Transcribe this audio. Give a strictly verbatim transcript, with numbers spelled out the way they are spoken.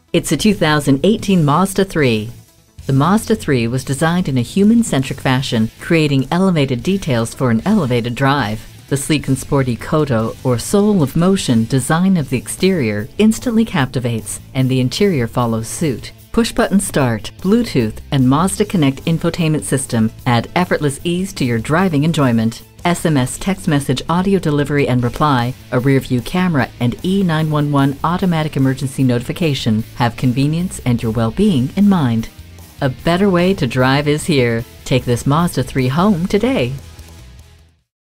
It's a two thousand eighteen Mazda three. The Mazda three was designed in a human-centric fashion, creating elevated details for an elevated drive. The sleek and sporty Kodo, or soul of motion, design of the exterior instantly captivates, and the interior follows suit. Push-button start, Bluetooth, and Mazda Connect infotainment system add effortless ease to your driving enjoyment. S M S text message audio delivery and reply, a rear-view camera, and E nine one one automatic emergency notification have convenience and your well-being in mind. A better way to drive is here. Take this Mazda three home today.